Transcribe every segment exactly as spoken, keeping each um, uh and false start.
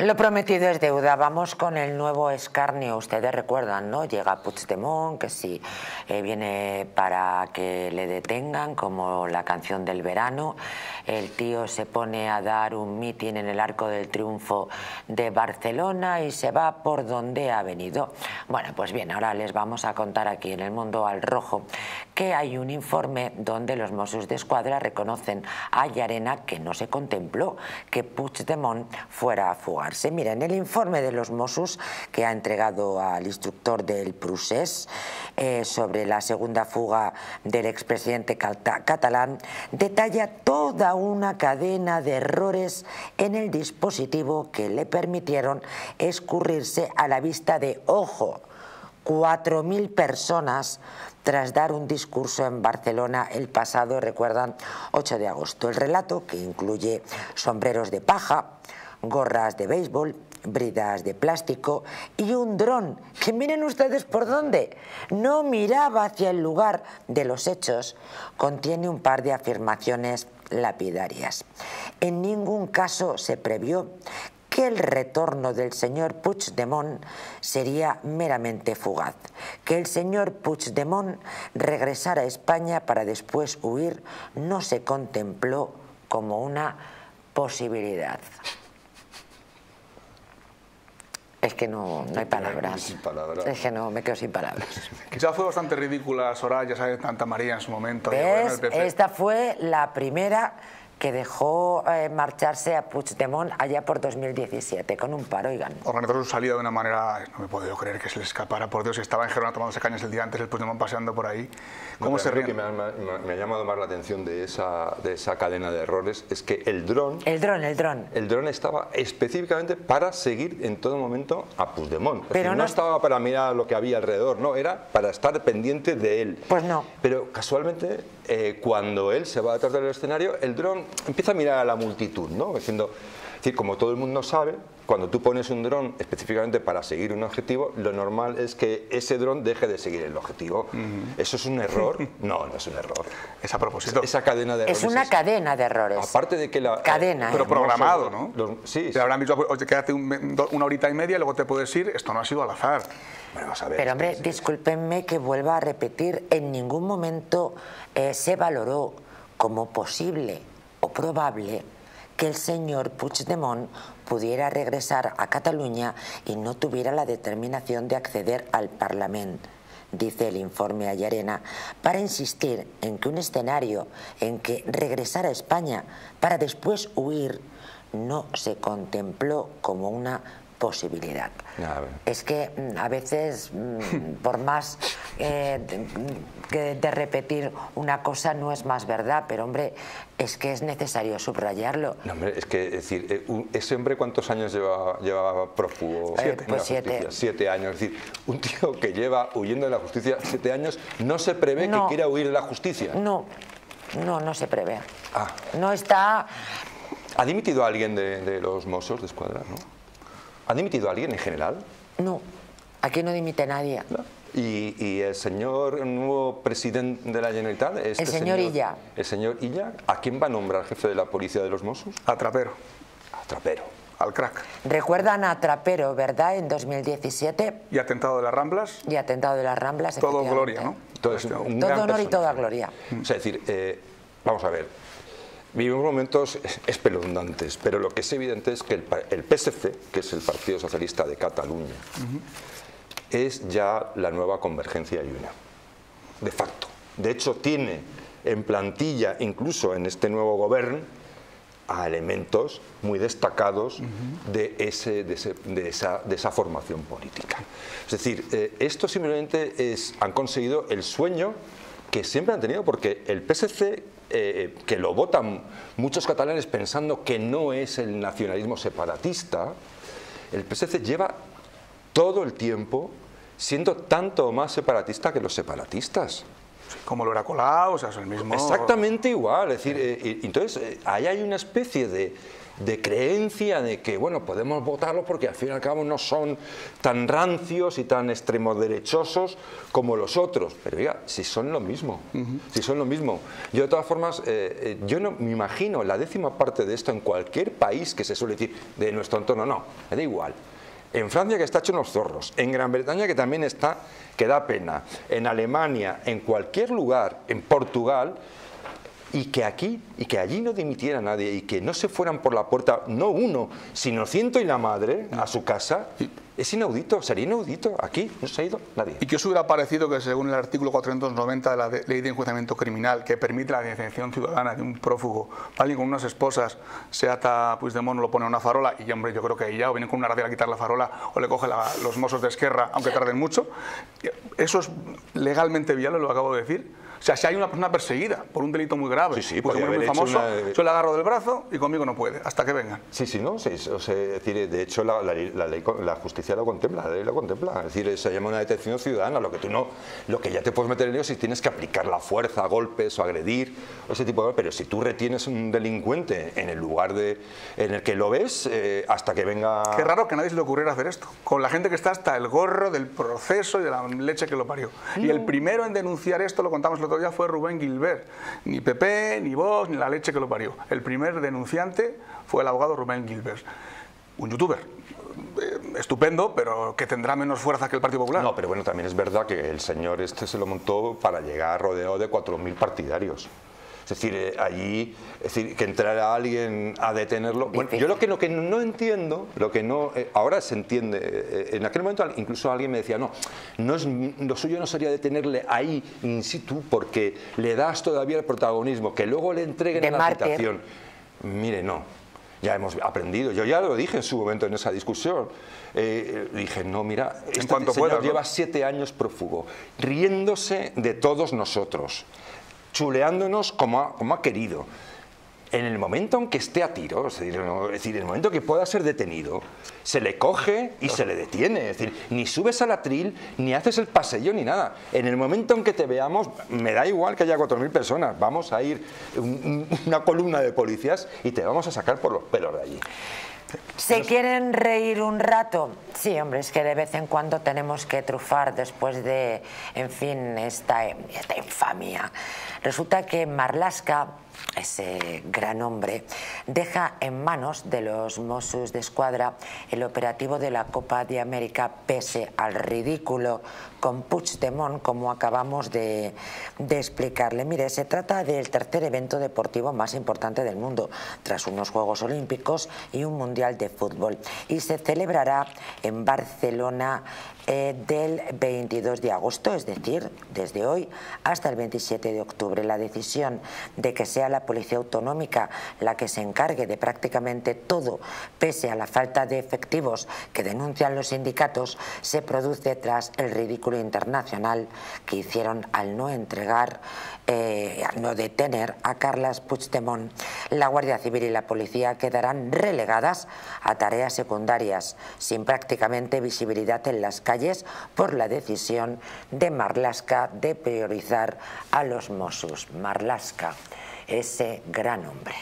Lo prometido es deuda. Vamos con el nuevo escarnio. Ustedes recuerdan, ¿no? Llega Puigdemont, que sí, eh, viene para que le detengan, como la canción del verano. El tío se pone a dar un mitin en el Arco del Triunfo de Barcelona y se va por donde ha venido. Bueno, pues bien, ahora les vamos a contar aquí en El Mundo al Rojo que hay un informe donde los Mossos de Escuadra reconocen a Llarena que no se contempló que Puigdemont fuera a fugarse. Mira, en el informe de los Mossos que ha entregado al instructor del Procés eh, sobre la segunda fuga del expresidente catalán, detalla toda una cadena de errores en el dispositivo que le permitieron escurrirse a la vista de, ojo, cuatro mil personas tras dar un discurso en Barcelona el pasado, recuerdan, ocho de agosto. El relato, que incluye sombreros de paja, gorras de béisbol, bridas de plástico y un dron, que miren ustedes por dónde, no miraba hacia el lugar de los hechos, contiene un par de afirmaciones lapidarias. En ningún caso se previó que el retorno del señor Puigdemont sería meramente fugaz, que el señor Puigdemont regresara a España para después huir no se contempló como una posibilidad. Es que no, no hay palabras. Sin palabras. Es que no, me quedo sin palabras. Quizá fue bastante ridícula Soraya, ¿sabes? Tanta María en su momento. ¿Ves? Esta fue la primera que dejó eh, marcharse a Puigdemont allá por dos mil diecisiete, con un paro, oigan. Organizó su salida de una manera, no me puedo yo creer que se le escapara, por Dios, estaba en Gerona tomándose cañas el día antes, el Puigdemont paseando por ahí. ¿Cómo no, se ríe? Lo que me ha, me, me ha llamado más la atención de esa, de esa cadena de errores es que el dron... El dron, el dron. El dron estaba específicamente para seguir en todo momento a Puigdemont. Pero decir, no, no estaba para mirar lo que había alrededor, no, era para estar pendiente de él. Pues no. Pero casualmente, eh, cuando él se va detrás del escenario, el dron empieza a mirar a la multitud, ¿no? Diciendo, es decir, como todo el mundo sabe, cuando tú pones un dron específicamente para seguir un objetivo, lo normal es que ese dron deje de seguir el objetivo. Uh-huh. ¿Eso es un error? No, no es un error. Es a propósito. Esa cadena de errores. Es una es, cadena de errores. Aparte de que la... Cadena. Eh, pero eh. programado, ¿no? Los, sí. Te sí. habrán dicho, oye, quédate un, una horita y media y luego te puedes ir. Esto no ha sido al azar. Bueno, vas a ver, pero hombre, es que, discúlpenme que vuelva a repetir, en ningún momento eh, se valoró como posible o probable que el señor Puigdemont pudiera regresar a Cataluña y no tuviera la determinación de acceder al Parlamento, dice el informe a Llarena, para insistir en que un escenario en que regresara a España para después huir no se contempló como una posibilidad. Es que a veces, por más eh, que de repetir una cosa, no es más verdad, pero hombre, es que es necesario subrayarlo. No, hombre, es que, es decir, ese hombre, ¿cuántos años lleva, lleva prófugo? Siete. Pues siete. Siete años. Es decir, un tío que lleva huyendo de la justicia siete años, no se prevé no, que quiera huir de la justicia. No, no, no se prevé. Ah. No está... ¿Ha dimitido alguien de, de los Mossos de Escuadra, no? ¿Ha dimitido alguien en general? No, aquí no dimite nadie. ¿No? ¿Y, y el señor el nuevo presidente de la Generalitat? Este el señor, señor Illa. ¿El señor Illa? ¿A quién va a nombrar jefe de la policía de los Mossos? A Trapero. A Trapero. Al crack. Recuerdan a Trapero, ¿verdad? En dos mil diecisiete. Y atentado de las Ramblas. Y atentado de las Ramblas. Todo gloria, ¿no? Todo, es un todo gran honor personaje. Y toda gloria. O sea, es decir, eh, vamos a ver. Vivimos momentos espeluznantes, pero lo que es evidente es que el, el P S C, que es el Partido Socialista de Cataluña, uh-huh. es ya la nueva Convergencia y Unió, de facto. De hecho, tiene en plantilla, incluso en este nuevo gobierno, a elementos muy destacados uh-huh. de, ese, de, ese, de, esa, de esa formación política. Es decir, eh, esto simplemente es, han conseguido el sueño que siempre han tenido, porque el P S C... Eh, que lo votan muchos catalanes pensando que no es el nacionalismo separatista, el P S C lleva todo el tiempo siendo tanto más separatista que los separatistas. Como lo era Colau, o sea, es el mismo... Exactamente igual, es decir, eh, entonces eh, ahí hay una especie de, de creencia de que, bueno, podemos votarlos porque al fin y al cabo no son tan rancios y tan extremoderechosos como los otros, pero oiga, si son lo mismo, uh-huh. si son lo mismo. Yo de todas formas, eh, eh, yo no me imagino la décima parte de esto en cualquier país que se suele decir de nuestro entorno, no, me da igual. En Francia, que está hecho unos zorros, en Gran Bretaña, que también está, que da pena, en Alemania, en cualquier lugar, en Portugal, y que aquí, y que allí no dimitiera nadie, y que no se fueran por la puerta, no uno, sino ciento y la madre, a su casa, es inaudito, sería inaudito. Aquí no se ha ido nadie. ¿Y qué os hubiera parecido que según el artículo cuatrocientos noventa de la Ley de Enjuiciamiento Criminal, que permite la detención ciudadana de un prófugo, alguien con unas esposas, se ata a Puigdemont, lo pone a una farola, y hombre, yo creo que ahí ya o vienen con una radial a quitar la farola, o le coge la, los mozos de Esquerra, aunque tarden mucho? ¿Eso es legalmente viable, lo acabo de decir? O sea, si hay una persona perseguida por un delito muy grave, sí, sí, pues muy, muy famoso, una... yo le agarro del brazo y conmigo no puede, hasta que vengan. Sí, sí, no, sí, o sea, es decir, de hecho la, la, la, ley, la justicia lo contempla, la ley lo contempla, es decir, se llama una detención ciudadana, lo que tú no, lo que ya te puedes meter en ello si tienes que aplicar la fuerza, golpes o agredir, o ese tipo de cosas, pero si tú retienes un delincuente en el lugar de, en el que lo ves, eh, hasta que venga... Qué raro que a nadie se le ocurriera hacer esto, con la gente que está hasta el gorro del proceso y de la leche que lo parió. No. Y el primero en denunciar esto, lo contamos el otro día, fue Rubén Gilbert. Ni P P, ni Vox, ni la leche que lo parió. El primer denunciante fue el abogado Rubén Gilbert, un youtuber eh, estupendo, pero que tendrá menos fuerza que el Partido Popular. No, pero bueno, también es verdad que el señor este se lo montó para llegar rodeado de cuatro mil partidarios. Es decir, eh, allí, es decir, que entrara alguien a detenerlo. Bueno, yo lo que, lo que no entiendo, lo que no, eh, ahora se entiende, eh, en aquel momento incluso alguien me decía, no, no es, lo suyo no sería detenerle ahí in situ porque le das todavía el protagonismo, que luego le entreguen a la citación. Mire, no. Ya hemos aprendido, yo ya lo dije en su momento en esa discusión, eh, dije, no, mira, este señor puedas, lleva ¿no? siete años prófugo, riéndose de todos nosotros, chuleándonos como ha, como ha querido. En el momento en que esté a tiro, es decir, es decir, en el momento que pueda ser detenido, se le coge y se le detiene. Es decir, ni subes al atril, ni haces el paseo, ni nada. En el momento en que te veamos, me da igual que haya cuatro mil personas, vamos a ir un, una columna de policías y te vamos a sacar por los pelos de allí. ¿Se quieren reír un rato? Sí, hombre, es que de vez en cuando tenemos que trufar después de, en fin, esta, esta infamia. Resulta que Marlaska, ese gran hombre, deja en manos de los Mossos d'Esquadra el operativo de la Copa de América pese al ridículo con Puigdemont, como acabamos de, de explicarle. Mire, se trata del tercer evento deportivo más importante del mundo, tras unos Juegos Olímpicos y un Mundial de Fútbol, y se celebrará en Barcelona eh, del veintidós de agosto, es decir, desde hoy hasta el veintisiete de octubre. La decisión de que sea la Policía Autonómica la que se encargue de prácticamente todo, pese a la falta de efectivos que denuncian los sindicatos, se produce tras el ridículo internacional que hicieron al no entregar, eh, al no detener a Carles Puigdemont. La Guardia Civil y la Policía quedarán relegadas a tareas secundarias, sin prácticamente visibilidad en las calles por la decisión de Marlaska de priorizar a los Mossos. Marlaska, ese gran hombre.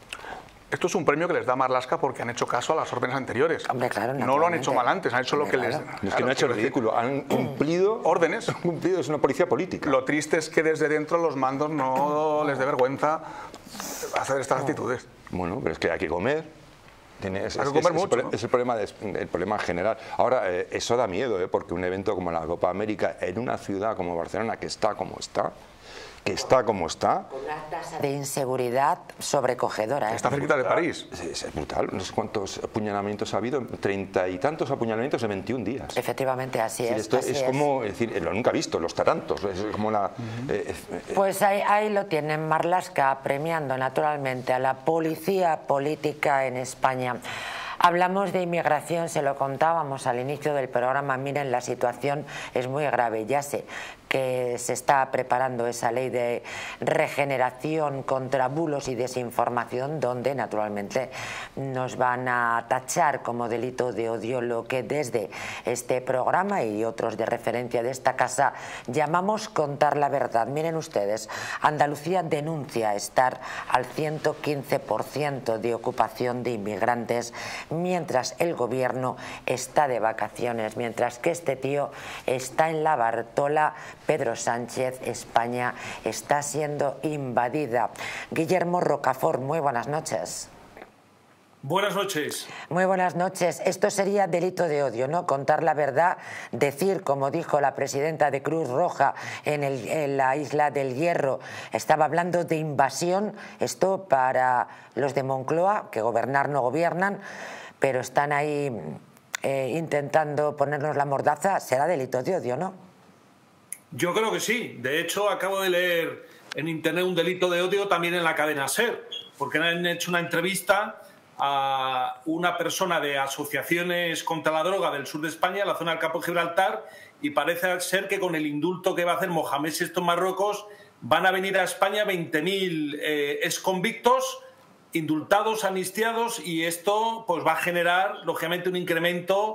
Esto es un premio que les da Marlaska porque han hecho caso a las órdenes anteriores. Hombre, claro, no lo han hecho mal antes, han hecho Hombre, lo que claro. les... No es claro, que no ha hecho ridículo, han cumplido órdenes. Han cumplido, es una policía política. Lo triste es que desde dentro los mandos no les dé vergüenza hacer estas no. actitudes. Bueno, pero es que hay que comer. Tiene, es, hay que es, comer es, mucho, es, ¿no? es el problema, de, el problema general. Ahora, eh, eso da miedo, eh, porque un evento como la Copa América en una ciudad como Barcelona, que está como está, que está como está, con una tasa de inseguridad sobrecogedora. ¿eh? Está cerquita de París. Es, es brutal. No sé cuántos apuñalamientos ha habido, treinta y tantos apuñalamientos en veintiún días. Efectivamente, así es. Es, decir, esto así es, es como, es decir, lo nunca he visto, los tarantos. Es como la. Uh-huh. eh, eh, pues ahí, ahí lo tienen, Marlaska premiando naturalmente a la policía política en España. Hablamos de inmigración, se lo contábamos al inicio del programa. Miren, la situación es muy grave, ya sé que se está preparando esa ley de regeneración contra bulos y desinformación, donde naturalmente nos van a tachar como delito de odio, lo que desde este programa y otros de referencia de esta casa llamamos contar la verdad. Miren ustedes, Andalucía denuncia estar al ciento quince por ciento de ocupación de inmigrantes mientras el gobierno está de vacaciones, mientras que este tío está en la Bartola. Pedro Sánchez, España está siendo invadida. Guillermo Rocafort, muy buenas noches. Buenas noches. Muy buenas noches. Esto sería delito de odio, ¿no? Contar la verdad, decir, como dijo la presidenta de Cruz Roja en, el, en la isla del Hierro, estaba hablando de invasión. Esto para los de Moncloa, que gobernar no gobiernan, pero están ahí eh, intentando ponernos la mordaza, será delito de odio, ¿no? Yo creo que sí. De hecho, acabo de leer en internet un delito de odio también en la cadena SER, porque han hecho una entrevista a una persona de asociaciones contra la droga del sur de España, la zona del Campo de Gibraltar, y parece ser que con el indulto que va a hacer Mohamed sexto en Marruecos van a venir a España veinte mil eh, exconvictos, indultados, amnistiados, y esto pues va a generar, lógicamente, un incremento,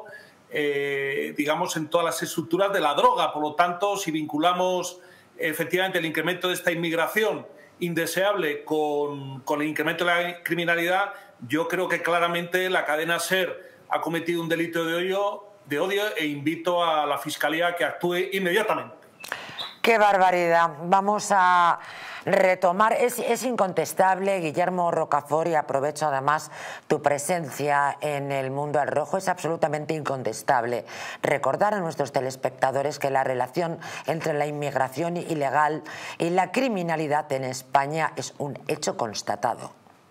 eh, digamos, en todas las estructuras de la droga. Por lo tanto, si vinculamos efectivamente el incremento de esta inmigración indeseable con, con el incremento de la criminalidad, yo creo que claramente la cadena SER ha cometido un delito de odio, de odio e invito a la Fiscalía a que actúe inmediatamente. ¡Qué barbaridad! Vamos a retomar, es, es incontestable, Guillermo Rocafort, y aprovecho además tu presencia en el Mundo al Rojo, es absolutamente incontestable recordar a nuestros telespectadores que la relación entre la inmigración ilegal y la criminalidad en España es un hecho constatado.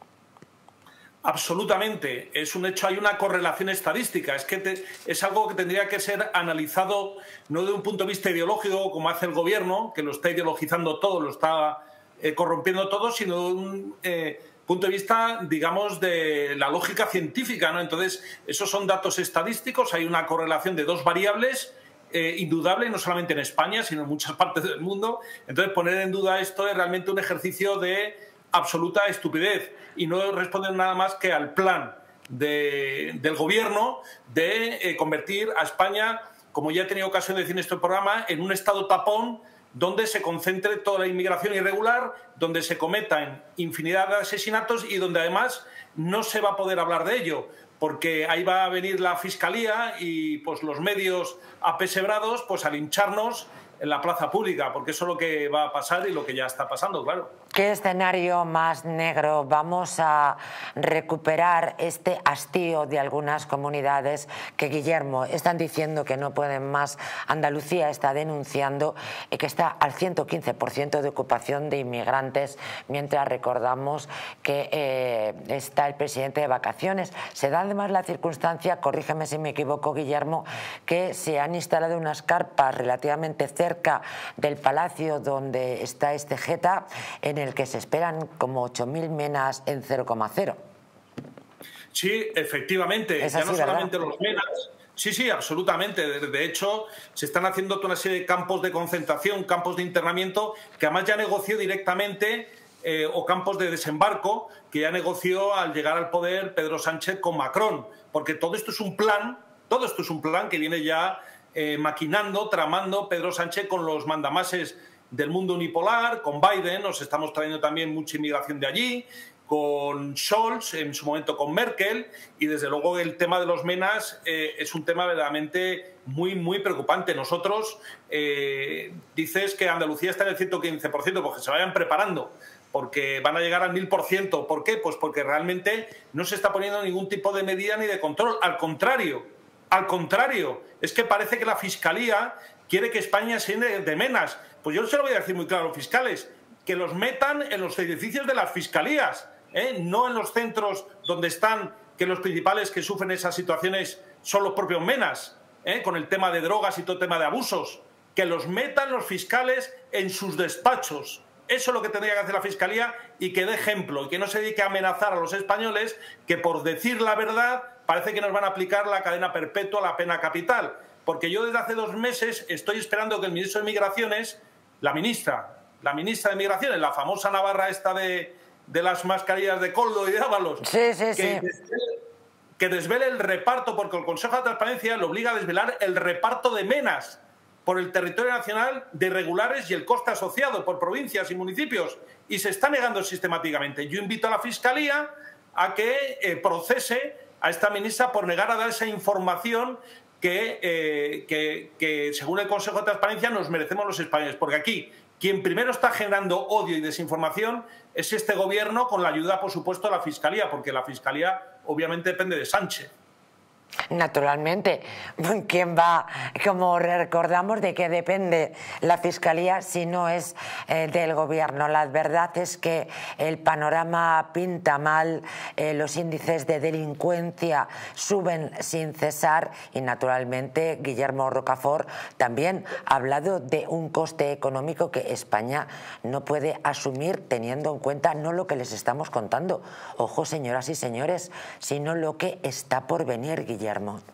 Absolutamente, es un hecho, hay una correlación estadística, es que te, es algo que tendría que ser analizado no de un punto de vista ideológico como hace el gobierno, que lo está ideologizando todo, lo está eh, corrompiendo todo, sino de un eh, punto de vista, digamos, de la lógica científica, ¿no? Entonces, esos son datos estadísticos, hay una correlación de dos variables, eh, indudable, no solamente en España, sino en muchas partes del mundo. Entonces, poner en duda esto es realmente un ejercicio de absoluta estupidez y no responden nada más que al plan de, del gobierno de eh, convertir a España, como ya he tenido ocasión de decir en este programa, en un estado tapón donde se concentre toda la inmigración irregular, donde se cometan infinidad de asesinatos y donde además no se va a poder hablar de ello, porque ahí va a venir la Fiscalía y pues los medios apesebrados pues a lincharnos en la plaza pública, porque eso es lo que va a pasar y lo que ya está pasando, claro. ¿Qué escenario más negro? Vamos a recuperar este hastío de algunas comunidades que, Guillermo, están diciendo que no pueden más. Andalucía está denunciando que está al ciento quince por ciento de ocupación de inmigrantes, mientras recordamos que eh, está el presidente de vacaciones. Se da además la circunstancia, corrígeme si me equivoco, Guillermo, que se han instalado unas carpas relativamente cerca del palacio donde está este Geta, en el que se esperan como ocho mil menas en cero coma cero. Sí, efectivamente, ya no solamente los menas. Sí, sí, absolutamente. De hecho, se están haciendo toda una serie de campos de concentración, campos de internamiento, que además ya negoció directamente, eh, o campos de desembarco, que ya negoció al llegar al poder Pedro Sánchez con Macron. Porque todo esto es un plan, todo esto es un plan que viene ya eh, maquinando, tramando Pedro Sánchez con los mandamases del mundo unipolar, con Biden, nos estamos trayendo también mucha inmigración de allí, con Scholz, en su momento con Merkel, y desde luego el tema de los menas eh, es un tema verdaderamente muy, muy preocupante. Nosotros, eh, dices que Andalucía está en el ciento quince por ciento, porque se vayan preparando, porque van a llegar al mil por ciento. ¿Por qué? Pues porque realmente no se está poniendo ningún tipo de medida ni de control. Al contrario, al contrario, es que parece que la Fiscalía quiere que España se llene de menas. Pues yo se lo voy a decir muy claro a los fiscales, que los metan en los edificios de las fiscalías, ¿eh? No en los centros donde están, que los principales que sufren esas situaciones son los propios menas, ¿eh? Con el tema de drogas y todo el tema de abusos. Que los metan los fiscales en sus despachos. Eso es lo que tendría que hacer la Fiscalía, y que dé ejemplo, y que no se dedique a amenazar a los españoles, que por decir la verdad parece que nos van a aplicar la cadena perpetua, la pena capital. porque yo desde hace dos meses estoy esperando que el ministro de Migraciones, la ministra, la ministra de Migraciones, la famosa Navarra esta de, de las mascarillas de Coldo y de Ábalos, sí, sí, que, sí. Desvele, que desvele el reparto, porque el Consejo de Transparencia le obliga a desvelar el reparto de menas por el territorio nacional de irregulares y el coste asociado por provincias y municipios, y se está negando sistemáticamente. Yo invito a la Fiscalía a que eh, procese a esta ministra por negar a dar esa información que, eh, que, que, según el Consejo de Transparencia, nos merecemos los españoles. Porque aquí, quien primero está generando odio y desinformación es este gobierno, con la ayuda, por supuesto, de la Fiscalía, porque la Fiscalía obviamente depende de Sánchez. Naturalmente, ¿quién va, como recordamos, de qué depende la Fiscalía si no es eh, del Gobierno? La verdad es que el panorama pinta mal, eh, los índices de delincuencia suben sin cesar y, naturalmente, Guillermo Rocafort también ha hablado de un coste económico que España no puede asumir, teniendo en cuenta no lo que les estamos contando, ojo, señoras y señores, sino lo que está por venir, Guillermo.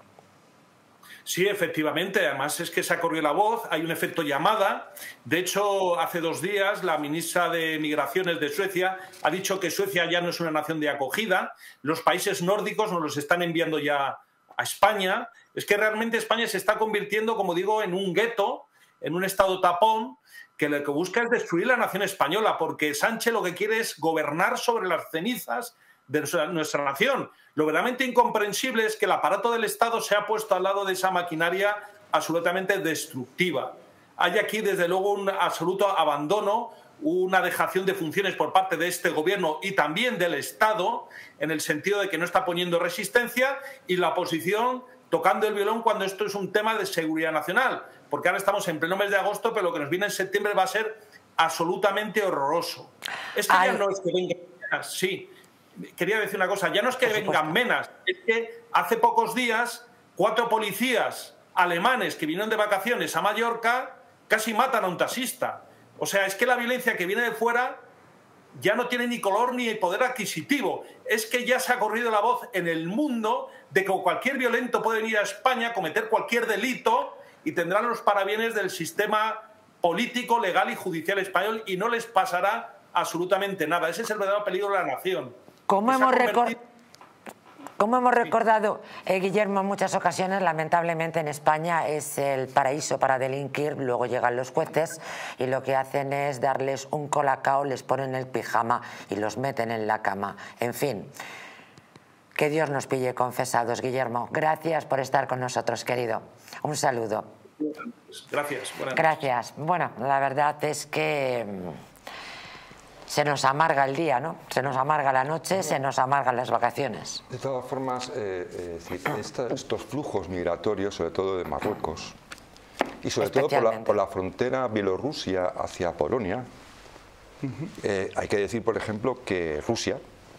Sí, efectivamente. Además es que se ha corrido la voz, hay un efecto llamada. De hecho, hace dos días la ministra de Migraciones de Suecia ha dicho que Suecia ya no es una nación de acogida. Los países nórdicos nos los están enviando ya a España. Es que realmente España se está convirtiendo, como digo, en un gueto, en un estado tapón, que lo que busca es destruir la nación española, porque Sánchez lo que quiere es gobernar sobre las cenizas de nuestra, nuestra nación. Lo verdaderamente incomprensible es que el aparato del Estado se ha puesto al lado de esa maquinaria absolutamente destructiva. Hay aquí, desde luego, un absoluto abandono, una dejación de funciones por parte de este gobierno y también del Estado, en el sentido de que no está poniendo resistencia, y la oposición tocando el violón cuando esto es un tema de seguridad nacional. Porque ahora estamos en pleno mes de agosto, pero lo que nos viene en septiembre va a ser absolutamente horroroso. Es que ya no es que venga, sí. Quería decir una cosa, ya no es que vengan menas, es que hace pocos días cuatro policías alemanes que vinieron de vacaciones a Mallorca casi matan a un taxista. O sea, es que la violencia que viene de fuera ya no tiene ni color ni poder adquisitivo. Es que ya se ha corrido la voz en el mundo de que cualquier violento puede venir a España, cometer cualquier delito y tendrán los parabienes del sistema político, legal y judicial español y no les pasará absolutamente nada. Ese es el verdadero peligro de la nación. Como hemos, recor Como hemos recordado, eh, Guillermo, en muchas ocasiones, lamentablemente en España es el paraíso para delinquir. Luego llegan los jueces y lo que hacen es darles un colacao, les ponen el pijama y los meten en la cama. En fin, que Dios nos pille confesados, Guillermo. Gracias por estar con nosotros, querido. Un saludo. Gracias. Gracias. Bueno, la verdad es que se nos amarga el día, ¿no? Se nos amarga la noche, se nos amargan las vacaciones. De todas formas, eh, eh, esta, estos flujos migratorios, sobre todo de Marruecos, y sobre todo por la, por la frontera Bielorrusia hacia Polonia, eh, hay que decir, por ejemplo, que Rusia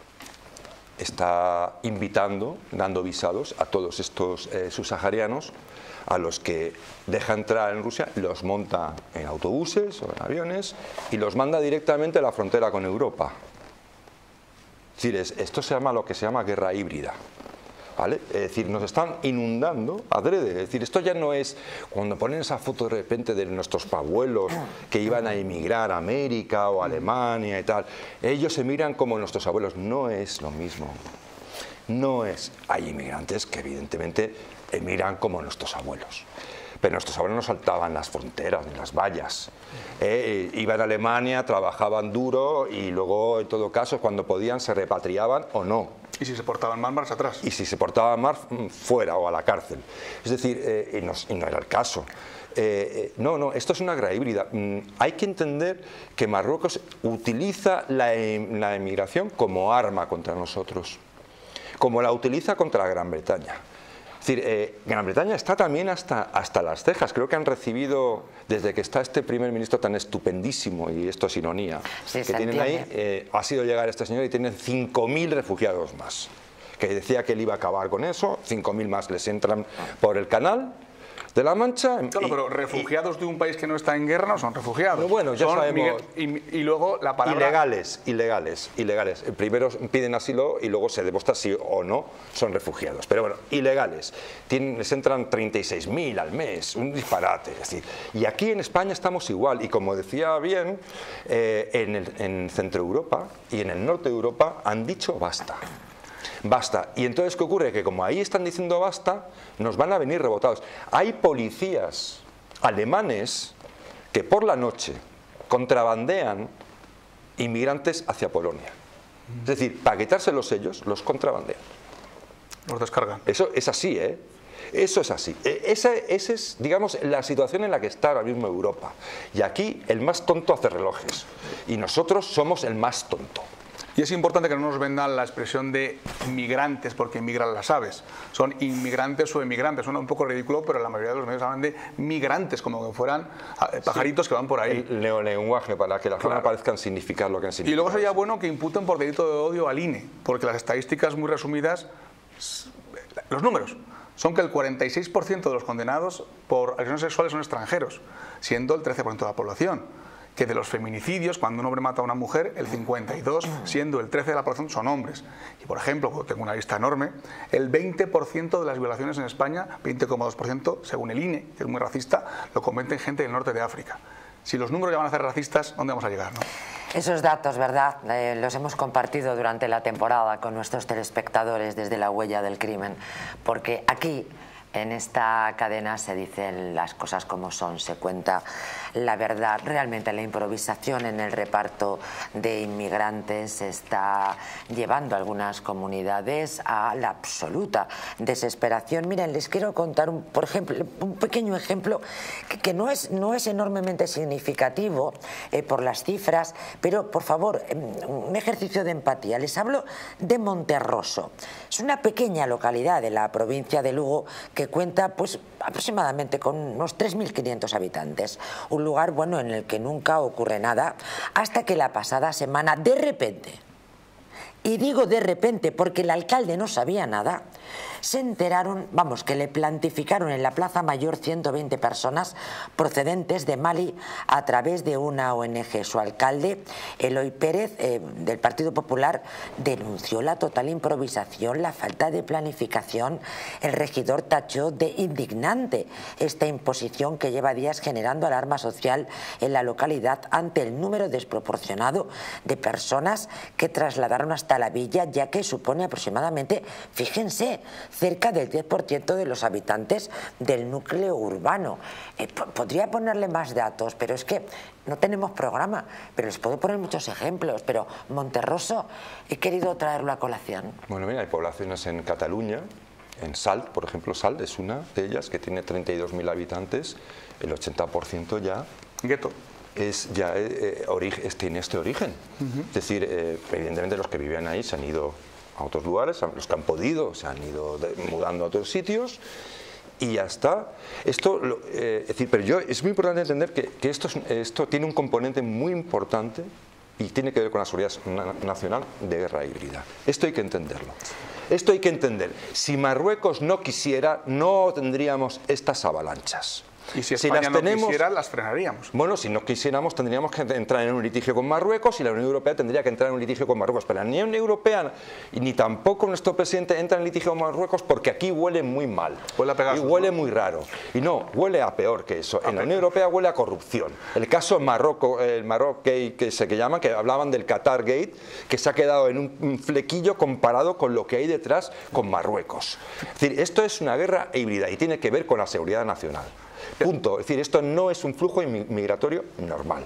está invitando, dando visados a todos estos eh, subsaharianos, a los que deja entrar en Rusia, los monta en autobuses o en aviones y los manda directamente a la frontera con Europa. Es decir, es, esto se llama lo que se llama guerra híbrida, ¿vale? Es decir, nos están inundando adrede. Es decir, esto ya no es cuando ponen esa foto de repente de nuestros abuelos que iban a emigrar a América o a Alemania y tal. Ellos se miran como nuestros abuelos. No es lo mismo. No es. Hay inmigrantes que evidentemente emigran como nuestros abuelos. Pero nuestros abuelos no saltaban las fronteras ni las vallas. Eh, iban a Alemania, trabajaban duro y luego, en todo caso, cuando podían, se repatriaban o no. Y si se portaban mal, marcha atrás. Y si se portaban mal, fuera o a la cárcel. Es decir, eh, y, no, y no era el caso. Eh, eh, no, no, esto es una guerra híbrida. Mm, hay que entender que Marruecos utiliza la, em, la emigración como arma contra nosotros, como la utiliza contra la Gran Bretaña. Es decir, eh, Gran Bretaña está también hasta, hasta las cejas. Creo que han recibido, desde que está este primer ministro tan estupendísimo, y esto es ironía, sí, que tienen ahí, eh, ha sido llegar este señor y tienen cinco mil refugiados más. Que decía que él iba a acabar con eso, cinco mil más les entran por el canal, de la Mancha. Claro, y, pero refugiados y, de un país que no está en guerra no son refugiados. Bueno, ya son sabemos. Y, y luego la palabra... Ilegales, ilegales, ilegales. Primero piden asilo y luego se demuestra si o no son refugiados. Pero bueno, ilegales. Tienen, les entran treinta y seis mil al mes, un disparate. Es decir, y aquí en España estamos igual. Y como decía bien, eh, en, el, en Centro Europa y en el norte de Europa han dicho basta. Basta. Y entonces, ¿qué ocurre? Que como ahí están diciendo basta, nos van a venir rebotados. Hay policías alemanes que por la noche contrabandean inmigrantes hacia Polonia. Es decir, para quitárselos ellos, los contrabandean. Los descargan. Eso es así, ¿eh? Eso es así. Esa, esa es, digamos, la situación en la que está ahora mismo Europa. Y aquí el más tonto hace relojes. Y nosotros somos el más tonto. Y es importante que no nos vendan la expresión de inmigrantes porque inmigran las aves. Son inmigrantes o emigrantes. Suena un poco ridículo, pero la mayoría de los medios hablan de migrantes, como que fueran pajaritos sí, que van por ahí. El neolenguaje, para que las cosas claro. parezcan significar lo que han significado. Y luego sería bueno que imputen por delito de odio al I N E, porque las estadísticas muy resumidas, los números, son que el cuarenta y seis por ciento de los condenados por agresiones sexuales son extranjeros, siendo el trece por ciento de la población. Que de los feminicidios, cuando un hombre mata a una mujer, el cincuenta y dos, siendo el trece de la población, son hombres. Y por ejemplo, tengo una lista enorme, el veinte por ciento de las violaciones en España, veinte coma dos por ciento, según el I N E, que es muy racista, lo cometen gente del norte de África. Si los números ya van a ser racistas, ¿dónde vamos a llegar, no? Esos datos, ¿verdad? Eh, los hemos compartido durante la temporada con nuestros telespectadores desde La Huella del Crimen, porque aquí, en esta cadena, se dicen las cosas como son, se cuenta la verdad. Realmente la improvisación en el reparto de inmigrantes está llevando a algunas comunidades a la absoluta desesperación. Miren, les quiero contar, un, por ejemplo, un pequeño ejemplo que, que no, es, no es enormemente significativo eh, por las cifras, pero por favor, un ejercicio de empatía. Les hablo de Monterroso. Es una pequeña localidad de la provincia de Lugo que cuenta pues aproximadamente con unos tres mil quinientos habitantes, un lugar bueno en el que nunca ocurre nada, hasta que la pasada semana de repente, y digo de repente porque el alcalde no sabía nada, se enteraron, vamos, que le plantificaron en la Plaza Mayor ciento veinte personas procedentes de Mali a través de una O N G. Su alcalde, Eloy Pérez, eh, del Partido Popular, denunció la total improvisación, la falta de planificación. El regidor tachó de indignante esta imposición que lleva días generando alarma social en la localidad ante el número desproporcionado de personas que trasladaron hasta la villa, ya que supone aproximadamente, fíjense, cerca del diez por ciento de los habitantes del núcleo urbano. Eh, podría ponerle más datos, pero es que no tenemos programa, pero les puedo poner muchos ejemplos, pero Monterroso, he querido traerlo a colación. Bueno, mira, hay poblaciones en Cataluña, en Salt, por ejemplo, Salt es una de ellas, que tiene treinta y dos mil habitantes, el ochenta por ciento ya... Gueto. Es ya eh, origen, tiene este origen. Uh-huh. Es decir, eh, evidentemente los que vivían ahí se han ido a otros lugares, los que han podido se han ido de, mudando a otros sitios y ya está. Esto, eh, es decir, pero yo es muy importante entender que, que esto, es, esto tiene un componente muy importante y tiene que ver con la seguridad nacional de guerra híbrida. Esto hay que entenderlo. Esto hay que entender. Si Marruecos no quisiera, no tendríamos estas avalanchas. Y si España si las no tenemos, quisiera, las frenaríamos. Bueno, si no quisiéramos, tendríamos que entrar en un litigio con Marruecos y la Unión Europea tendría que entrar en un litigio con Marruecos. Pero la Unión Europea y ni tampoco nuestro presidente entra en litigio con Marruecos porque aquí huele muy mal. Huele a Pegasus, y huele ¿no? muy raro. Y no, huele a peor que eso. En la Unión Europea huele a corrupción. El caso Marroco, el Maroc Gate, que se que llama, que hablaban del Qatar Gate, que se ha quedado en un flequillo comparado con lo que hay detrás con Marruecos. Es decir, esto es una guerra híbrida y tiene que ver con la seguridad nacional. Punto. Es decir, esto no es un flujo migratorio normal.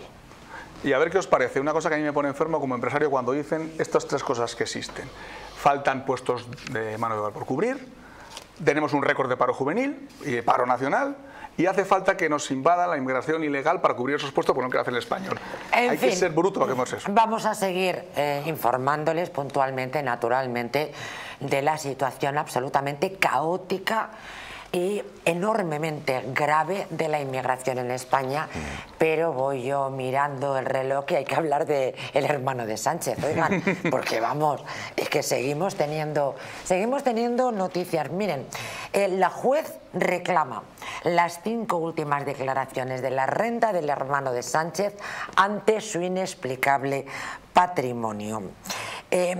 Y a ver qué os parece, una cosa que a mí me pone enfermo como empresario cuando dicen estas tres cosas que existen. Faltan puestos de mano de obra por cubrir, tenemos un récord de paro juvenil y de paro nacional, y hace falta que nos invada la inmigración ilegal para cubrir esos puestos porque no quiere hacer el español. En Hay fin, que ser bruto para que hagamos eso. Vamos a seguir eh, informándoles puntualmente, naturalmente, de la situación absolutamente caótica y enormemente grave de la inmigración en España, pero voy yo mirando el reloj y hay que hablar de el hermano de Sánchez, oigan, porque vamos, es que seguimos teniendo, seguimos teniendo noticias. Miren, eh, la juez reclama las cinco últimas declaraciones de la renta del hermano de Sánchez ante su inexplicable patrimonio. Eh,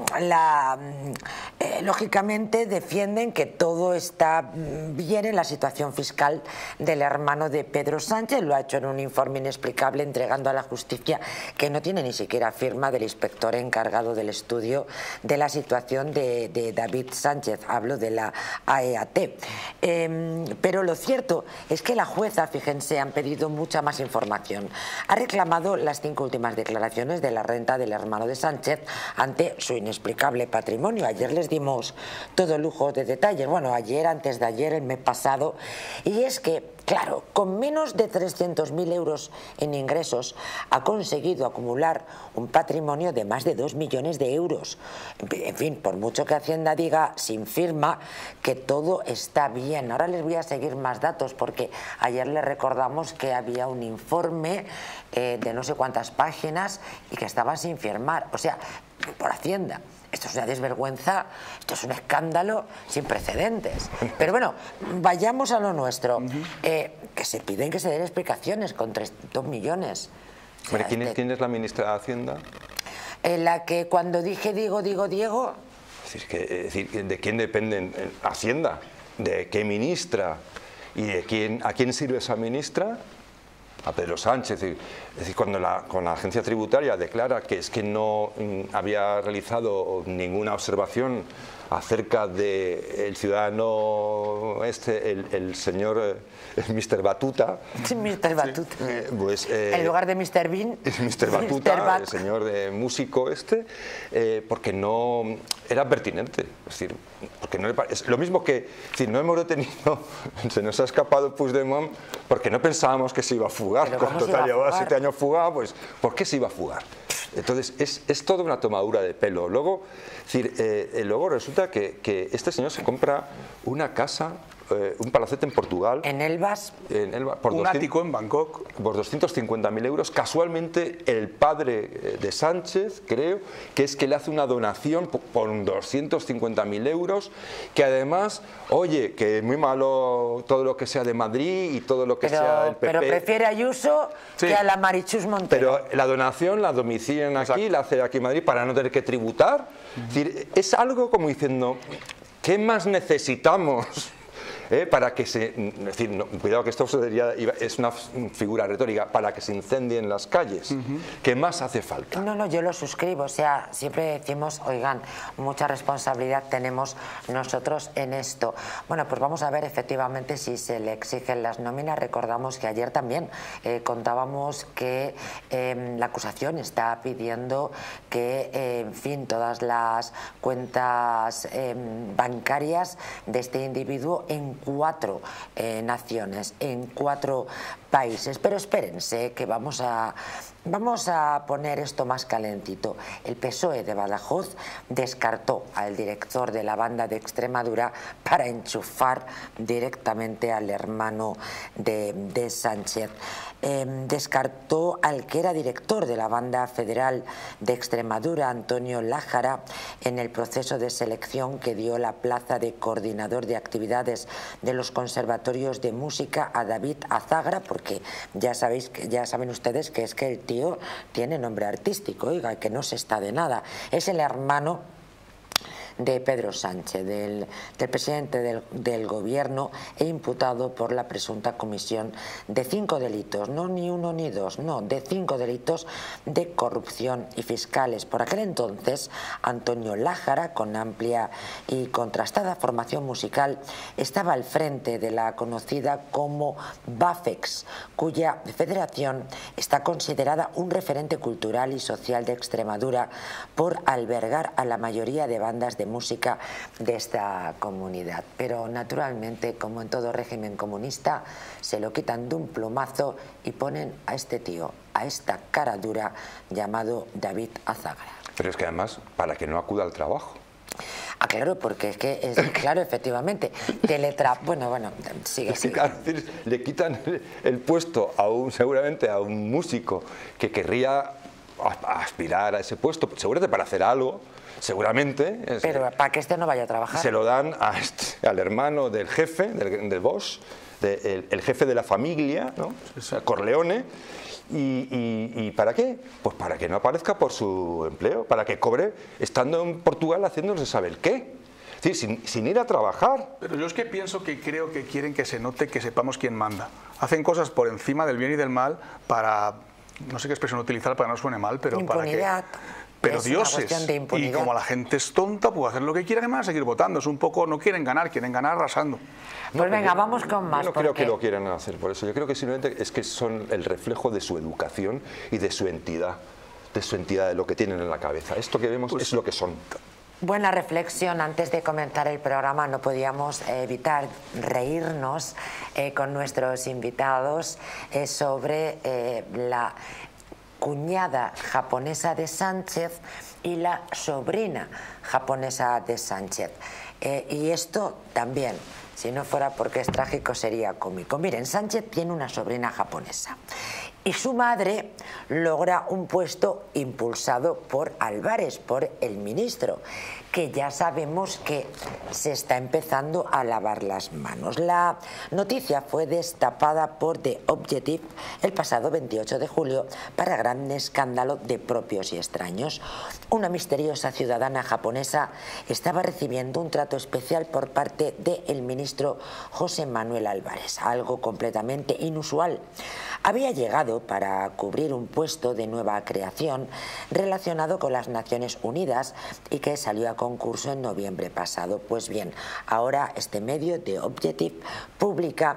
la, eh, lógicamente defienden que todo está bien en la situación fiscal del hermano de Pedro Sánchez. Lo ha hecho en un informe inexplicable entregando a la justicia, que no tiene ni siquiera firma del inspector encargado del estudio de la situación de, de David Sánchez. Hablo de la A E A T. Eh, pero lo cierto es que la jueza, fíjense, han pedido mucha más información. Ha reclamado las cinco últimas declaraciones de la renta del hermano de Sánchez ante su inexplicable patrimonio. Ayer les dimos todo lujo de detalles, bueno, ayer, antes de ayer, el mes pasado, y es que, claro, con menos de trescientos mil euros en ingresos ha conseguido acumular un patrimonio de más de dos millones de euros. En fin, por mucho que Hacienda diga sin firma que todo está bien. Ahora les voy a seguir más datos, porque ayer les recordamos que había un informe eh, de no sé cuántas páginas y que estaba sin firmar, o sea, por Hacienda. Esto es una desvergüenza, esto es un escándalo sin precedentes. Pero bueno, vayamos a lo nuestro. Uh-huh. eh, que se piden que se den explicaciones con trescientos millones. O sea, ¿Quién, este, ¿Quién es la ministra de Hacienda? En la que cuando dije digo, digo, Diego... Es decir, que, es decir, ¿de quién depende Hacienda? ¿De qué ministra? ¿Y de quién, a quién sirve esa ministra? A Pedro Sánchez. Es decir, cuando la, con la agencia tributaria declara que es que no mm, había realizado ninguna observación acerca del ciudadano este, el, el señor el mister Batuta. Sí, mister Batuta. Eh, pues, eh, en lugar de mister Bean. mister Batuta, el señor de músico este, eh, porque no era pertinente. Es decir, porque no le, es lo mismo que, es decir, no hemos detenido, se nos ha escapado Puigdemont porque no pensábamos que se iba a fugar. Pero Cuando total llevaba siete años fugado, pues ¿por qué se iba a fugar? Entonces es, es toda una tomadura de pelo. Luego, es decir, eh, luego resulta que, que este señor se compra una casa, eh, un palacete en Portugal. En Elvas. En Elvas por un doscientos, ático en Bangkok. Por doscientos cincuenta mil euros. Casualmente el padre de Sánchez, creo, que es que le hace una donación por doscientos cincuenta mil euros, que además, oye, que es muy malo todo lo que sea de Madrid y todo lo que pero, sea del P P. Pero prefiere a Ayuso sí, que a la Marichus Montero. Pero la donación la domicilian aquí, exacto, la hace aquí en Madrid para no tener que tributar. Uh-huh. Es decir, es algo como diciendo, ¿qué más necesitamos? ¿Eh? Para que se, es decir, no, cuidado que esto sería, es una figura retórica, para que se incendien las calles. Uh-huh. ¿Qué más hace falta? No, no, yo lo suscribo, o sea, siempre decimos, oigan, mucha responsabilidad tenemos nosotros en esto. Bueno, pues vamos a ver efectivamente si se le exigen las nóminas. Recordamos que ayer también eh, contábamos que eh, la acusación está pidiendo que, eh, en fin, todas las cuentas eh, bancarias de este individuo en cuatro eh, naciones, en cuatro países. Pero espérense que vamos a, vamos a poner esto más calentito. El P S O E de Badajoz descartó al director de la banda de Extremadura para enchufar directamente al hermano de, de Sánchez. Eh, descartó al que era director de la banda federal de Extremadura, Antonio Lájara, en el proceso de selección que dio la plaza de coordinador de actividades de los conservatorios de música a David Azagra, porque ya sabéis, ya saben ustedes que es que el tío tiene nombre artístico, oiga, que no se está de nada. Es el hermano de Pedro Sánchez, del, del presidente del, del gobierno, e imputado por la presunta comisión de cinco delitos, no ni uno ni dos, no, de cinco delitos de corrupción y fiscales. Por aquel entonces, Antonio Lájara, con amplia y contrastada formación musical, estaba al frente de la conocida como BAFEX, cuya federación está considerada un referente cultural y social de Extremadura por albergar a la mayoría de bandas de música de esta comunidad. Pero naturalmente, como en todo régimen comunista, se lo quitan de un plumazo y ponen a este tío, a esta cara dura llamado David Azagra. Pero es que además, para que no acuda al trabajo. Ah, claro, porque es que, es, claro, efectivamente, teletra... Bueno, bueno, sigue, sigue. Claro, le quitan el puesto a un, seguramente a un músico que querría aspirar a ese puesto, seguramente para hacer algo, seguramente. Pero para que este no vaya a trabajar. Se lo dan a este, al hermano del jefe, del, del boss, de, el, el jefe de la familia, ¿no? Corleone. Y, y, ¿Y para qué? Pues para que no aparezca por su empleo, para que cobre estando en Portugal haciendo no se sabe el qué. Es decir, sin, sin ir a trabajar. Pero yo es que pienso que creo que quieren que se note que sepamos quién manda. Hacen cosas por encima del bien y del mal para, no sé qué expresión utilizar para que no suene mal, pero impunidad. Para que... Pero es dioses, y como la gente es tonta, puede hacer lo que quiera, que van a seguir votando. Es un poco, no quieren ganar, quieren ganar arrasando. Pues venga, yo, vamos con más. Yo no creo que lo quieran hacer por eso. Yo creo que simplemente es que son el reflejo de su educación y de su entidad, de su entidad, de lo que tienen en la cabeza. Esto que vemos pues, es lo que son. Buena reflexión. Antes de comenzar el programa no podíamos evitar reírnos eh, con nuestros invitados eh, sobre eh, la cuñada japonesa de Sánchez y la sobrina japonesa de Sánchez. Eh, y esto también, si no fuera porque es trágico, sería cómico. Miren, Sánchez tiene una sobrina japonesa y su madre logra un puesto impulsado por Álvarez, por el ministro, que ya sabemos que se está empezando a lavar las manos. La noticia fue destapada por The Objective el pasado veintiocho de julio para gran escándalo de propios y extraños. Una misteriosa ciudadana japonesa estaba recibiendo un trato especial por parte del ministro José Manuel Álvarez, algo completamente inusual. Había llegado para cubrir un puesto de nueva creación relacionado con las Naciones Unidas y que salió a concurso en noviembre pasado. Pues bien, ahora este medio de Objective publica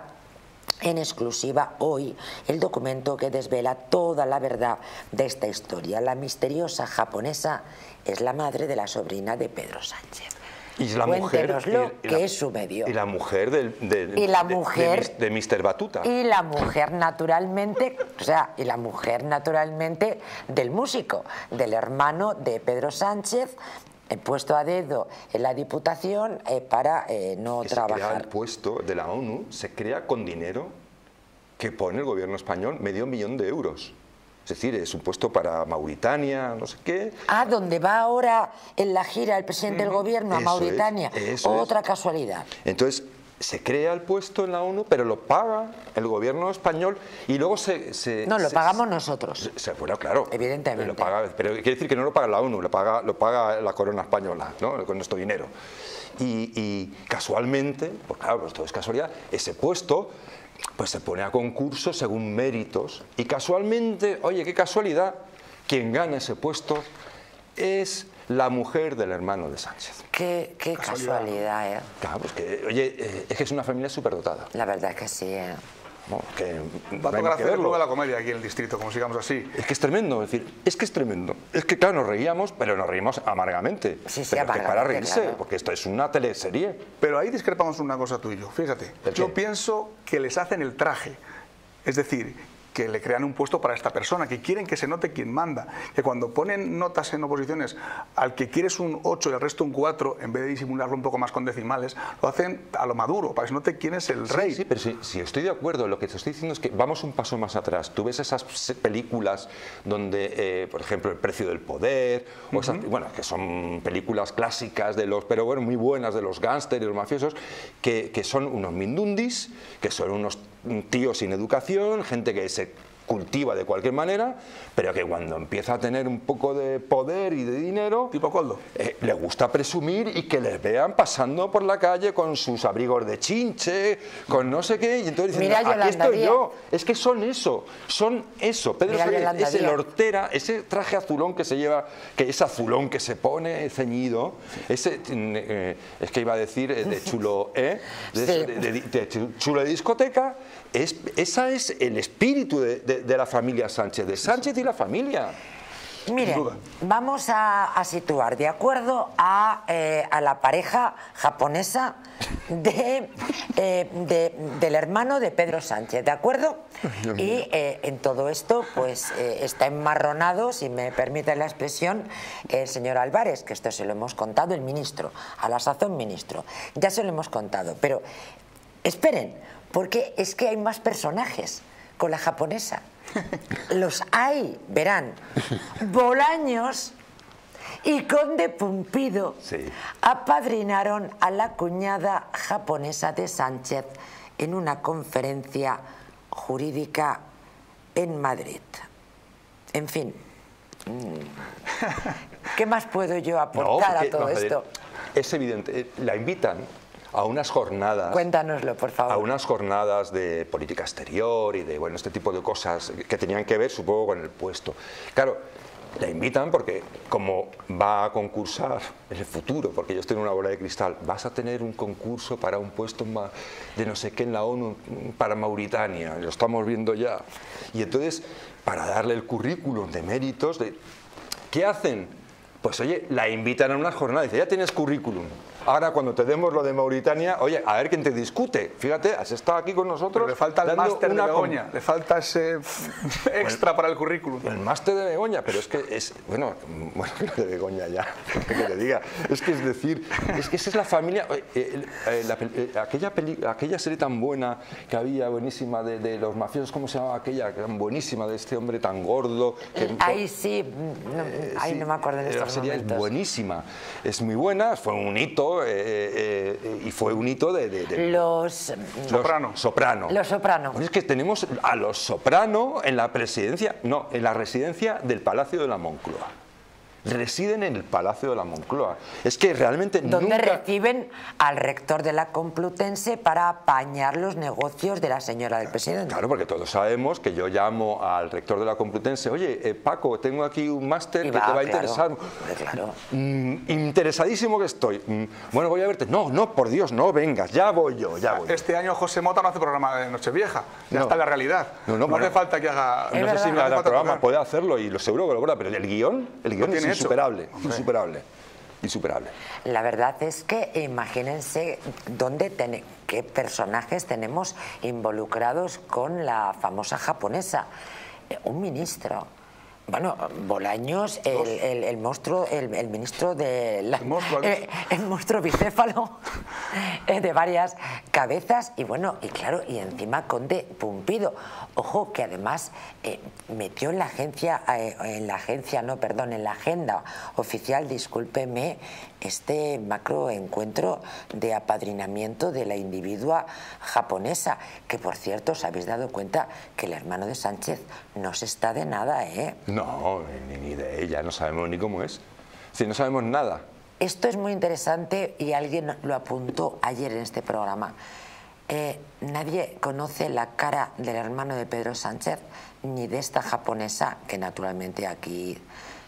en exclusiva hoy el documento que desvela toda la verdad de esta historia. La misteriosa japonesa es la madre de la sobrina de Pedro Sánchez. Y la mujer, y, y la, que es su medio. Y la mujer del, de, y la mujer, de, de, de mister Batuta. Y la mujer naturalmente, o sea, y la mujer naturalmente del músico, del hermano de Pedro Sánchez, puesto a dedo en la Diputación eh, para eh, no que trabajar. Se crea el puesto de la ONU, se crea con dinero que pone el gobierno español, medio millón de euros. Es decir, es un puesto para Mauritania, no sé qué. Ah, donde va ahora en la gira el presidente del gobierno a eso Mauritania. Es, eso Otra es. casualidad. Entonces, se crea el puesto en la ONU, pero lo paga el gobierno español y luego se... se no, lo se, pagamos nosotros. Se, bueno, claro. Evidentemente. Lo paga, pero quiere decir que no lo paga la ONU, lo paga, lo paga la corona española, ¿no? Con nuestro dinero. Y, y casualmente, pues claro, pues todo es casualidad, ese puesto pues se pone a concurso según méritos y casualmente, oye, qué casualidad, quien gana ese puesto es la mujer del hermano de Sánchez. Qué, qué casualidad, casualidad, ¿eh? Claro, pues que, oye, es que es una familia súper dotada. La verdad es que sí, ¿eh? No, que va a tocar hacer el club de la comedia aquí en el distrito, como sigamos así. Es que es tremendo, es decir, es que es tremendo. Es que claro, nos reíamos, pero nos reímos amargamente. Sí, sí, pero amargamente, que para reírse, claro. Porque esto es una teleserie. Pero ahí discrepamos una cosa tú y yo, fíjate. Yo pienso que les hacen el traje, es decir, que le crean un puesto para esta persona, que quieren que se note quién manda, que cuando ponen notas en oposiciones al que quieres un ocho y al resto un cuatro, en vez de disimularlo un poco más con decimales, lo hacen a lo maduro, para que se note quién es el sí, rey. Sí, pero si, si estoy de acuerdo, lo que te estoy diciendo es que vamos un paso más atrás. Tú ves esas películas donde, eh, por ejemplo, El precio del poder, o esas, uh-huh. bueno, que son películas clásicas, de los, pero bueno, muy buenas, de los gángsters y los mafiosos, que, que son unos mindundis, que son unos tíos sin educación, gente que se cultiva de cualquier manera, pero que cuando empieza a tener un poco de poder y de dinero, tipo Coldo, eh, le gusta presumir y que les vean pasando por la calle con sus abrigos de chinche, con no sé qué, y entonces dicen, Mira, aquí estoy Díaz. yo. Es que son eso, son eso. Pedro Sánchez es el Díaz. hortera, ese traje azulón que se lleva, que es azulón que se pone ceñido, ese, eh, es que iba a decir eh, de chulo, ¿eh? de, sí. de, de, de chulo de discoteca. Es, esa es el espíritu de, de, de la familia Sánchez, de Sánchez y la familia. Miren, vamos a, a situar, de acuerdo a, eh, a la pareja japonesa de, eh, de, del hermano de Pedro Sánchez, ¿de acuerdo? Y eh, en todo esto pues eh, está enmarronado, si me permite la expresión, el señor Álvarez, que esto se lo hemos contado, el ministro, a la sazón ministro, ya se lo hemos contado, pero esperen, porque es que hay más personajes con la japonesa. Los hay, verán. Bolaños y Conde Pumpido sí. apadrinaron a la cuñada japonesa de Sánchez en una conferencia jurídica en Madrid. En fin, ¿qué más puedo yo aportar no, porque, a todo no, esto? Es evidente, la invitan a unas jornadas, cuéntanoslo, por favor, a unas jornadas de política exterior y de bueno este tipo de cosas que tenían que ver, supongo, con el puesto. Claro, la invitan porque como va a concursar en el futuro, porque ellos tienen una bola de cristal, vas a tener un concurso para un puesto de no sé qué en la ONU para Mauritania, lo estamos viendo ya. Y entonces, para darle el currículum de méritos, de, ¿qué hacen? Pues oye, la invitan a una jornada, dice, ya tienes currículum. Ahora cuando te demos lo de Mauritania, oye, a ver quién te discute. Fíjate, has estado aquí con nosotros. Pero le falta el máster de Begoña, le falta ese extra bueno, para el currículum. El máster de Begoña, pero es que es, bueno, bueno, de Begoña ya, que te diga. Es que es decir, es que esa es la familia, eh, eh, la, eh, aquella, peli, aquella serie tan buena que había, buenísima, de, de los mafiosos, ¿cómo se llamaba aquella? Que era buenísima, de este hombre tan gordo. Que, ahí sí, no, eh, ahí sí, no me acuerdo de estos la serie momentos. Es buenísima, es muy buena, fue un hito. Eh, eh, y fue un hito de, de, de los, los Soprano. Soprano. Los Soprano. Pues es que tenemos a los Soprano en la presidencia, no, en la residencia del Palacio de la Moncloa. Residen en el Palacio de la Moncloa. Es que realmente donde nunca... reciben al rector de la Complutense para apañar los negocios de la señora del presidente. Claro, porque todos sabemos que yo llamo al rector de la Complutense, oye, eh, Paco, tengo aquí un máster que te va a claro, interesar. Claro. Mm, interesadísimo que estoy. Mm, bueno, voy a verte. No, no, por Dios, no vengas, ya voy yo, ya voy. Este año José Mota no hace programa de Nochevieja, ya no. está en la realidad. No, no, no bueno, hace falta que haga... No sé si me hará programa, tocar. Puede hacerlo y lo seguro que lo logra, pero el guión, el guión es insuperable, insuperable, insuperable. La verdad es que imagínense dónde ten, qué personajes tenemos involucrados con la famosa japonesa. Un ministro. Bueno, Bolaños, el, el, el monstruo, el, el ministro de la, el, monstruo, el, el monstruo bicéfalo de varias cabezas y bueno, y claro, y encima Conde Pumpido. Ojo, que además eh, metió en la agencia, eh, en la agencia, no, perdón, en la agenda oficial, discúlpeme, este macro encuentro de apadrinamiento de la individua japonesa, que por cierto, os habéis dado cuenta que el hermano de Sánchez no se está de nada, ¿eh? No, ni, ni de ella, no sabemos ni cómo es. Si no sabemos nada. Esto es muy interesante y alguien lo apuntó ayer en este programa. Eh, nadie conoce la cara del hermano de Pedro Sánchez ni de esta japonesa, que naturalmente aquí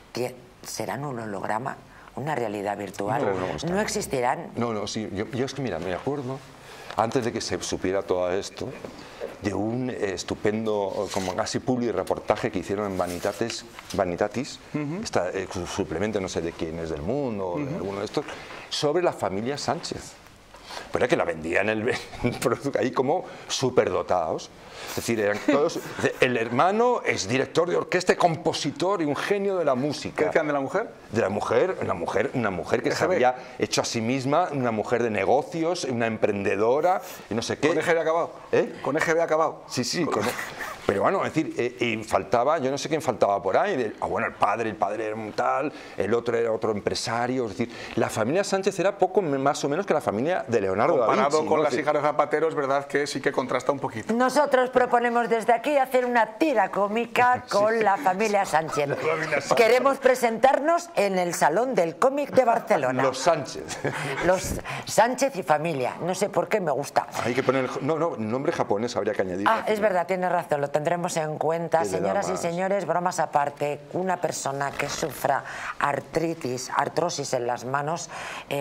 serán un holograma, una realidad virtual. No, no, no existirán. No, no, sí, yo, yo es que mira, me acuerdo, antes de que se supiera todo esto, de un eh, estupendo, como casi publi reportaje que hicieron en Vanitatis, Vanitatis uh-huh. está, eh, su suplemento, no sé de quién es del Mundo, o de uh-huh. alguno de estos, sobre la familia Sánchez. Pero era que la vendían el, el producto ahí como superdotados. Es decir, eran todos. El hermano es director de orquesta, compositor y un genio de la música. ¿Qué decían de la mujer? De la mujer, una mujer, una mujer que se había hecho a sí misma, una mujer de negocios, una emprendedora, y no sé qué. ¿Con E G B acabado? ¿Eh? ¿Con E G B acabado? Sí, sí. Con... Pero bueno, es decir, eh, y faltaba, yo no sé quién faltaba por ahí. De, ah, bueno, el padre, el padre era un tal, el otro era otro empresario. Es decir, la familia Sánchez era poco más o menos que la familia de Leonardo da Vinci. Comparado con ¿no? las hijas de Zapatero, es verdad que sí que contrasta un poquito. Nosotros proponemos desde aquí hacer una tira cómica con sí. la familia Sánchez. La familia Sánchez. Queremos presentarnos en el Salón del Cómic de Barcelona. Los Sánchez. Los Sánchez y familia. No sé por qué me gusta. Hay que poner, no, no, nombre japonés habría que añadir. Ah, es verdad, tienes razón, lo tendremos en cuenta. Señoras y señores, bromas aparte, una persona que sufra artritis, artrosis en las manos es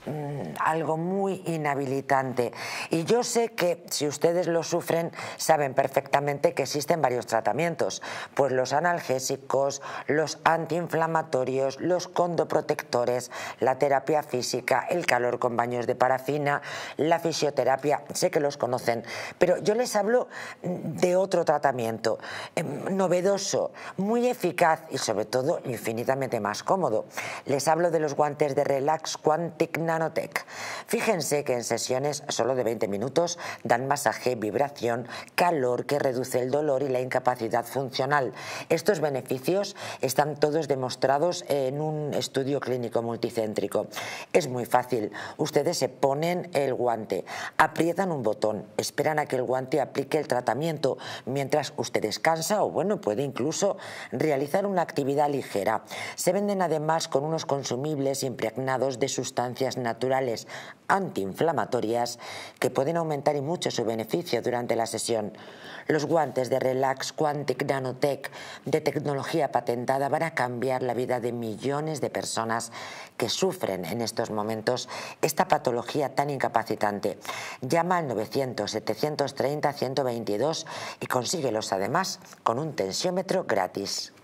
mmm, algo muy inhabilitante. Y yo sé que si ustedes lo sufren, saben perfectamente que existen varios tratamientos, pues los analgésicos, los antiinflamatorios, los condoprotectores, la terapia física, el calor con baños de parafina, la fisioterapia, sé que los conocen, pero yo les hablo de otro tratamiento, eh, novedoso, muy eficaz y sobre todo infinitamente más cómodo. Les hablo de los guantes de Relax Quantic Nanotech. Fíjense que en sesiones solo de veinte minutos dan masaje, vibración, calor que reduce el dolor y la incapacidad funcional. Estos beneficios están todos demostrados en un estudio clínico multicéntrico. Es muy fácil. Ustedes se ponen el guante, aprietan un botón, esperan a que el guante aplique el tratamiento mientras usted descansa o, bueno, puede incluso realizar una actividad ligera. Se venden además con unos consumibles impregnados de sustancias naturales antiinflamatorias que pueden aumentar y mucho su beneficio durante la sesión. Los guantes de Relax Quantic Nanotech de tecnología patentada van a cambiar la vida de millones de personas que sufren en estos momentos esta patología tan incapacitante. Llama al novecientos, setecientos treinta, ciento veintidós y consíguelos además con un tensiómetro gratis.